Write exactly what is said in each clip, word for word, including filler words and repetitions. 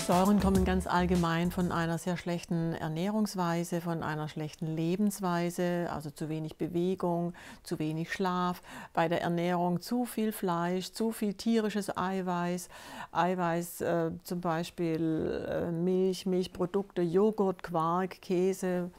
Säuren kommen ganz allgemein von einer sehr schlechten Ernährungsweise, von einer schlechten Lebensweise, also zu wenig Bewegung, zu wenig Schlaf. Bei der Ernährung zu viel Fleisch, zu viel tierisches Eiweiß, Eiweiß äh, zum Beispiel äh, Milch, Milchprodukte, Joghurt, Quark, Käse.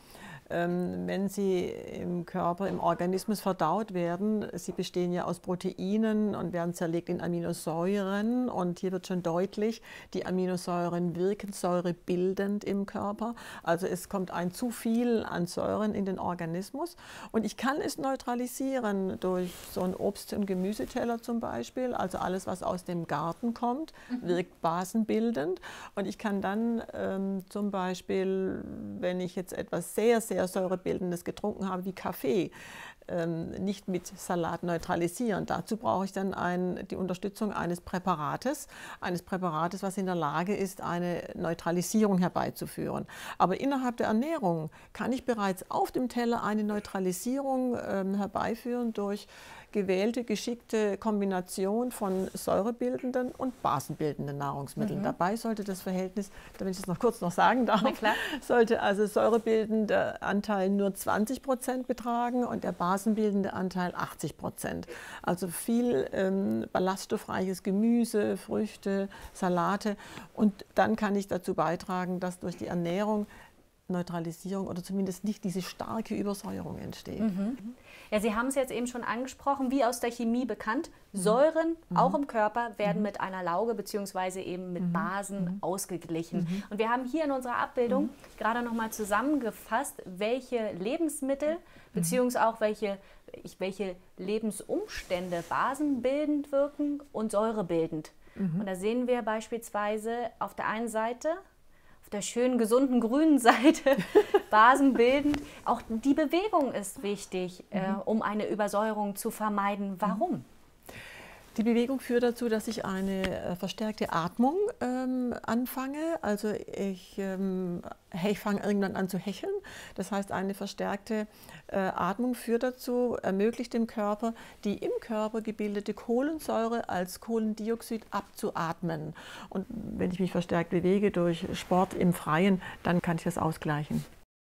Wenn sie im Körper, im Organismus verdaut werden, sie bestehen ja aus Proteinen und werden zerlegt in Aminosäuren. Und hier wird schon deutlich, die Aminosäuren wirken säurebildend im Körper. Also es kommt ein zu viel an Säuren in den Organismus. Und ich kann es neutralisieren durch so einen Obst- und Gemüseteller zum Beispiel. Also alles, was aus dem Garten kommt, wirkt basenbildend. Und ich kann dann ähm, zum Beispiel, wenn ich jetzt etwas sehr, sehr säurebildendes getrunken habe, wie Kaffee, ähm, nicht mit Salat neutralisieren. Dazu brauche ich dann ein, die Unterstützung eines Präparates, eines Präparates, was in der Lage ist, eine Neutralisierung herbeizuführen. Aber innerhalb der Ernährung kann ich bereits auf dem Teller eine Neutralisierung ähm, herbeiführen durch gewählte, geschickte Kombination von säurebildenden und basenbildenden Nahrungsmitteln. Mhm. Dabei sollte das Verhältnis, wenn ich das noch kurz noch sagen darf, sollte also säurebildender Anteil nur zwanzig Prozent betragen und der basenbildende Anteil achtzig Prozent. Also viel ähm, ballaststoffreiches Gemüse, Früchte, Salate, und dann kann ich dazu beitragen, dass durch die Ernährung Neutralisierung oder zumindest nicht diese starke Übersäuerung entsteht. Mhm. Ja, Sie haben es jetzt eben schon angesprochen, wie aus der Chemie bekannt, Säuren, mhm. auch im Körper, werden mhm. mit einer Lauge bzw. eben mit mhm. Basen mhm. ausgeglichen. Mhm. Und wir haben hier in unserer Abbildung mhm. gerade noch mal zusammengefasst, welche Lebensmittel bzw. auch welche, welche Lebensumstände basenbildend wirken und säurebildend. Mhm. Und da sehen wir beispielsweise auf der einen Seite, der schönen, gesunden, grünen Seite, basenbildend. Auch die Bewegung ist wichtig, mhm. äh, um eine Übersäuerung zu vermeiden. Warum? Die Bewegung führt dazu, dass ich eine äh, verstärkte Atmung ähm, anfange. Also ich, ähm, ich fange irgendwann an zu hecheln. Das heißt, eine verstärkte äh, Atmung führt dazu, ermöglicht dem Körper, die im Körper gebildete Kohlensäure als Kohlendioxid abzuatmen. Und wenn ich mich verstärkt bewege durch Sport im Freien, dann kann ich das ausgleichen.